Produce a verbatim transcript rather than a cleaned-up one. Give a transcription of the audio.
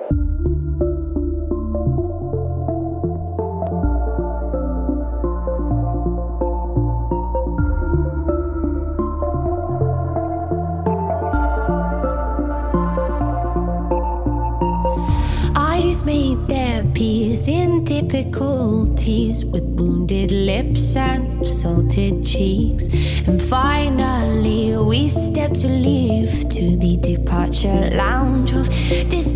Eyes made their peace in difficulties, with wounded lips and salted cheeks. And finally we stepped to leave to the departure lounge of this